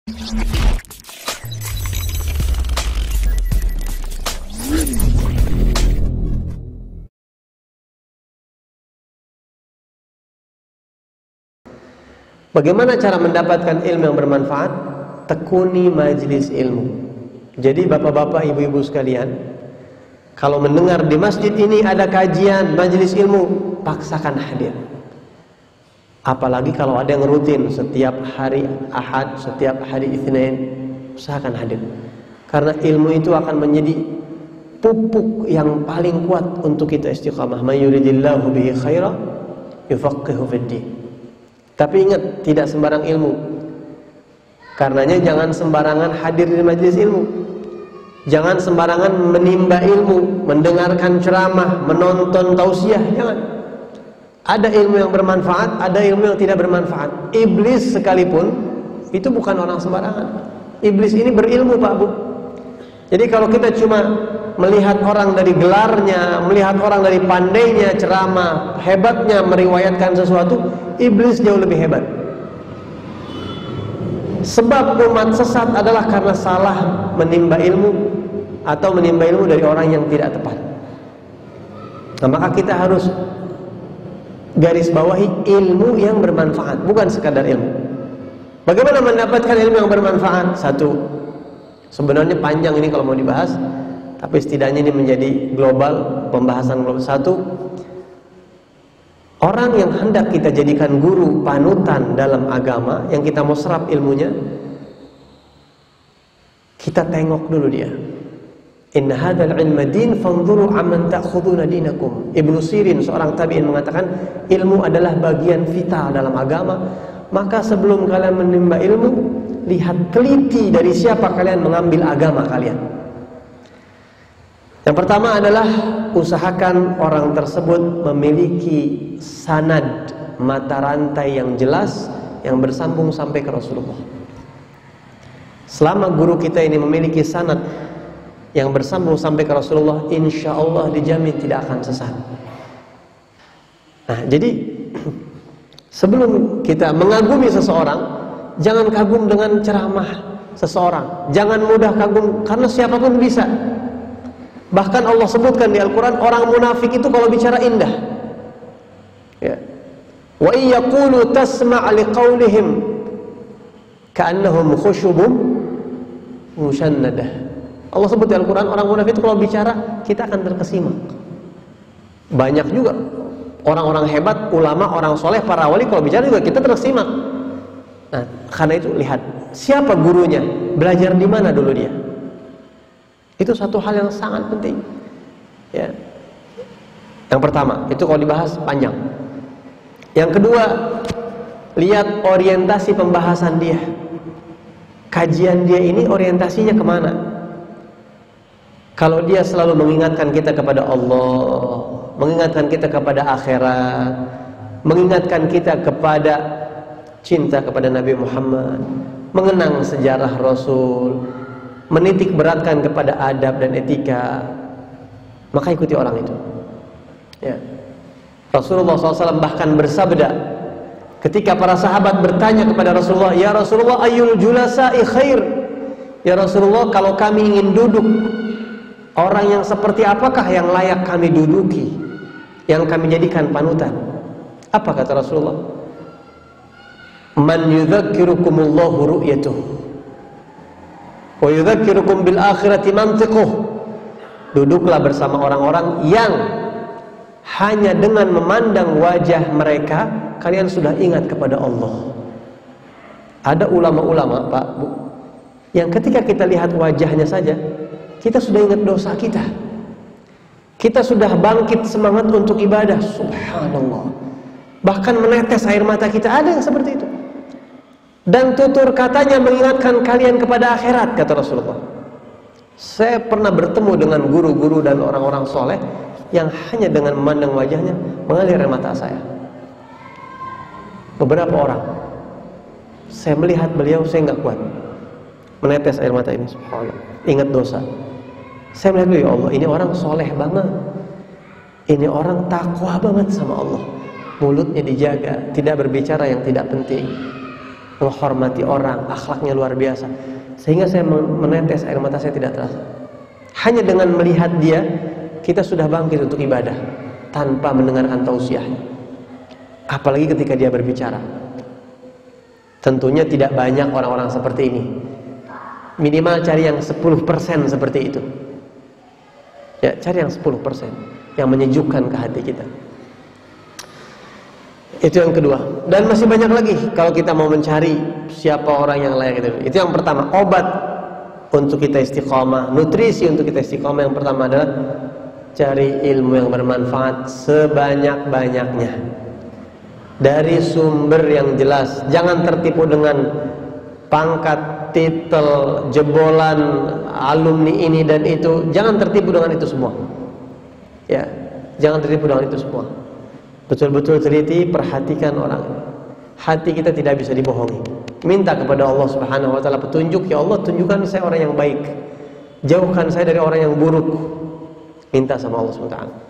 Bagaimana cara mendapatkan ilmu yang bermanfaat? Tekuni majelis ilmu. Jadi bapak-bapak, ibu-ibu sekalian, kalau mendengar di masjid ini ada kajian majelis ilmu, paksakan hadir. Apalagi kalau ada yang rutin setiap hari Ahad, setiap hari Itsnin, usahakan hadir. Karena ilmu itu akan menjadi pupuk yang paling kuat untuk kita istiqamah. May yuridillahu bihi khaira yufaqihu fid din. Tapi ingat, tidak sembarang ilmu. Karenanya jangan sembarangan hadir di majelis ilmu. Jangan sembarangan menimba ilmu, mendengarkan ceramah, menonton tausiah, jangan. Ada ilmu yang bermanfaat, ada ilmu yang tidak bermanfaat. Iblis sekalipun itu bukan orang sembarangan. Iblis ini berilmu, Pak Bu. Jadi kalau kita cuma melihat orang dari gelarnya, melihat orang dari pandainya ceramah, hebatnya meriwayatkan sesuatu, iblis jauh lebih hebat. Sebab umat sesat adalah karena salah menimba ilmu atau menimba ilmu dari orang yang tidak tepat. Nah, maka kita harus garis bawahi ilmu yang bermanfaat, bukan sekadar ilmu. Bagaimana mendapatkan ilmu yang bermanfaat? Satu, sebenarnya panjang ini kalau mau dibahas, tapi setidaknya ini menjadi global, pembahasan global. Satu, orang yang hendak kita jadikan guru panutan dalam agama, yang kita mau serap ilmunya, kita tengok dulu dia. Inna hadzal ilma din fanzuru amman ta'khuduna dinakum. Ibnu Sirin, seorang tabi'in, mengatakan ilmu adalah bagian vital dalam agama. Maka sebelum kalian menimba ilmu, lihat teliti dari siapa kalian mengambil agama kalian. Yang pertama adalah usahakan orang tersebut memiliki sanad, mata rantai yang jelas yang bersambung sampai ke Rasulullah. Selama guru kita ini memiliki sanad yang bersambung sampai ke Rasulullah, insya Allah dijamin tidak akan sesat. Nah, jadi sebelum kita mengagumi seseorang, jangan kagum dengan ceramah seseorang. Jangan mudah kagum, karena siapapun bisa. Bahkan Allah sebutkan di Al-Quran, orang munafik itu kalau bicara indah. Ya. Wa iyaqulu tasma' liqaulihim ka'annahum khusyubun musyannadah. Allah sebut di Al-Quran, orang munafik itu kalau bicara, kita akan terkesima. Banyak juga orang-orang hebat, ulama, orang soleh, para wali, kalau bicara juga kita terkesima. Nah, karena itu lihat siapa gurunya, belajar di mana dulu dia. Itu satu hal yang sangat penting. Ya. Yang pertama, itu kalau dibahas panjang. Yang kedua, lihat orientasi pembahasan dia. Kajian dia ini orientasinya kemana? Kalau dia selalu mengingatkan kita kepada Allah, mengingatkan kita kepada akhirat, mengingatkan kita kepada cinta kepada Nabi Muhammad, mengenang sejarah Rasul, menitik beratkan kepada adab dan etika, maka ikuti orang itu. Ya. Rasulullah SAW bahkan bersabda, ketika para sahabat bertanya kepada Rasulullah, "Ya Rasulullah, ayyul julasa'i khair?" Ya Rasulullah, kalau kami ingin duduk, orang yang seperti apakah yang layak kami duduki, yang kami jadikan panutan? Apa kata Rasulullah? Man yudzakirukumullahu ru'yatuh wa yudzakirukum bil akhirati mantiquh. Duduklah bersama orang-orang yang hanya dengan memandang wajah mereka kalian sudah ingat kepada Allah. Ada ulama-ulama, Pak Bu, yang ketika kita lihat wajahnya saja, kita sudah ingat dosa kita. Kita sudah bangkit semangat untuk ibadah. Subhanallah. Bahkan menetes air mata kita. Ada yang seperti itu. Dan tutur katanya mengingatkan kalian kepada akhirat, kata Rasulullah. Saya pernah bertemu dengan guru-guru dan orang-orang soleh yang hanya dengan memandang wajahnya mengalir air mata saya. Beberapa orang, saya melihat beliau, saya nggak kuat menetes air mata ini. Subhanallah. Ingat dosa. Saya melihat, ya Allah, ini orang soleh banget, ini orang takwa banget sama Allah. Mulutnya dijaga, tidak berbicara yang tidak penting. menghormati orang, akhlaknya luar biasa. Sehingga saya menetes air mata saya tidak terasa. Hanya dengan melihat dia, kita sudah bangkit untuk ibadah tanpa mendengarkan tausiahnya. Apalagi ketika dia berbicara. Tentunya tidak banyak orang-orang seperti ini. Minimal cari yang 10% seperti itu. Ya, cari yang 10% yang menyejukkan ke hati kita. Itu yang kedua. Dan masih banyak lagi kalau kita mau mencari siapa orang yang layak itu. Itu yang pertama, obat untuk kita istiqomah, nutrisi untuk kita istiqomah yang pertama adalah cari ilmu yang bermanfaat sebanyak-banyaknya. Dari sumber yang jelas. Jangan tertipu dengan pangkat, titel, jebolan, alumni ini dan itu. Jangan tertipu dengan itu semua. Ya, jangan tertipu dengan itu semua. Betul-betul teliti, perhatikan orang. Hati kita tidak bisa dibohongi. Minta kepada Allah Subhanahu wa taala petunjuk, ya Allah tunjukkan saya orang yang baik. Jauhkan saya dari orang yang buruk. Minta sama Allah Subhanahu wa taala.